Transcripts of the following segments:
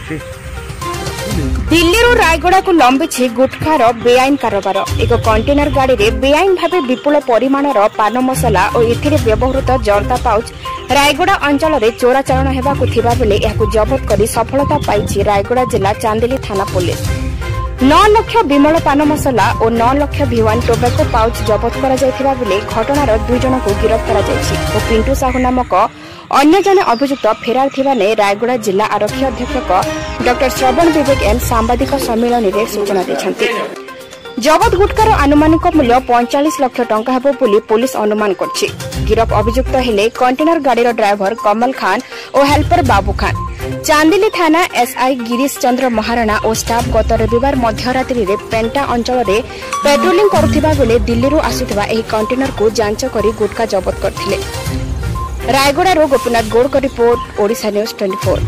दिल्ली रायगड़ा को लंबी गुटखार बेआईन कारोबार। एक कंटेनर गाड़ी में बेआईन भाव विपुल परिमाणर पान मसला और एथिरे व्यवहृत जर्दा पाउच रायगड़ा अंचल में चोराचारण होगा बेले जबत कर सफलता पाई रायगड़ा जिला चांदिली थाना पुलिस। 9 लाख विमल पान मसला और 9 लाख भिवान टोबैको पाउच जबत कर बेले घटनार 2 जन को गिरफ्त कर पिंटू साहू नामक अन्य जने अभियुक्त फेरार थिबा ने रायगड़ा जिला आरक्षी अधीक्षक डॉ श्रवण विवेक एम सांबादिक सम्मेलन में सूचना देछंती। जबत गुटकार आनुमानिक मूल्य 45 लाख टंका हेबो बोली पुलिस अनुमान करछि। गिरफ अभियुक्त हेले कंटेनर गाड़ीर ड्राइवर कमल खान और हेल्पर बाबू खान। चांदिली थाना एसआई गिरीश चंद्र महाराणा और स्टाफ गत रविवार मध्यरात्रि रे पेंटा अंचल में पेट्रोलिंग करुथिबा बेले दिल्ली आसुथिबा एही कंटेनर को जांच करी गुटका जबत करथिले। रायगड़ा गोपीनाथ गौड़ का report Odisha news 24।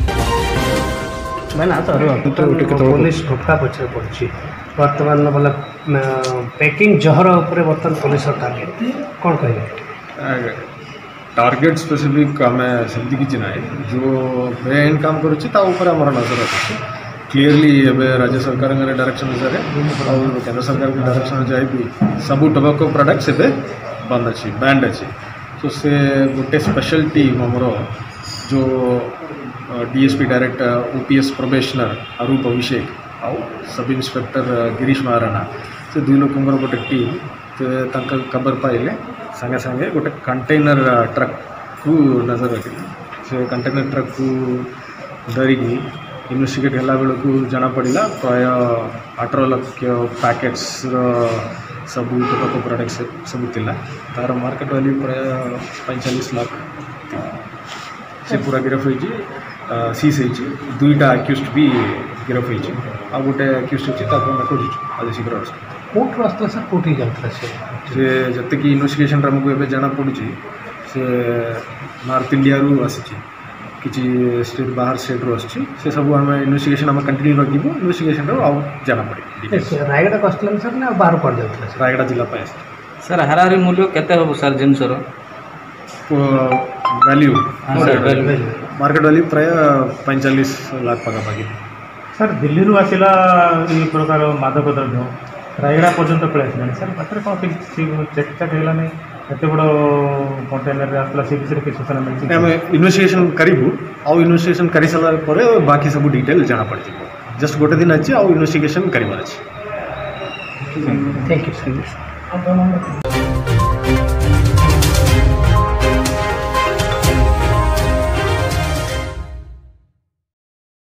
Police gutkha पछरे पड़छि वर्तमान मतलब पैकिंग जहर ऊपर वर्तमान पुलिस टार्गेट कौन कहे टार्गेट स्पेसिफिक आम सेमती किसी ना जो बेआईन काम करुच्ची नजर अच्छी क्लीयरली एवं राज्य सरकार डायरेक्शन अनुसार और केंद्र सरकार के डायरेक्शन जाए सबू टोबैको प्रोडक्ट्स एवं बंद अच्छी बैंड अच्छी तो से गोटे स्पेशल टीम आमर जो DSP direct OPS probationer Arup Abhishek आउ सब इन्स्पेक्टर गिरीश महाराणा से 2 लोकंर गोटे टीम तो खबर पाइले संगे संगे गोटे कंटेनर ट्रक को नजर रखिले से कंटेनर ट्रक को धरिकी इन्वेस्टिगेट होला बेल को जना पड़ा प्राय 18 लाख पैकेट्स सब टोबैको प्रोडक्ट्स सब थिला तार मार्केट वैल्यू प्राय 45 लाख से पूरा गिरफ होती सीज होती 2टा एक्यूज्ड भी गिरफ होती आ गोटे एक्यूज्ड होती आज शीघ्र कोर्ट रास्ता से कोर्ट ही जाता से जते कि इन्वेस्टिगेशन आमको एवं जना पड़ी से नॉर्थ इंडिया रू आसी किसी स्टेट बाहर स्टेट रू आसी से सब आम इन्वेस्टिगेशन आम कंटिन्यू रखिबो इन्वेस्टिगेशन आउ जना पड़े रायगड़ा कस्टम सर ना बाहर पड़ जाता है रायगड़ा जिला पे सर हाराहारी मूल्य केते हो सर जिनसर वैल्यू मार्केट वैल्यू प्राय 45 लाख पाखापाखि सर दिल्ली आसला ये प्रकार मादक द्रव्य रायगड़ा पर्यंत पलैसा सर पाखे कौन चेक चेक है एत बड़ कंटेनर आसला से विषय किसी सूचना मिली आम इन्वेस्टिगेशन करूँ आउ इन्वेस्टिगेशन कर सारा बाकी सब डिटेल जना पड़ जस्ट गोटे दिन अच्छी आउ इन्वेस्टिगेशन करार अच्छे। Thank you.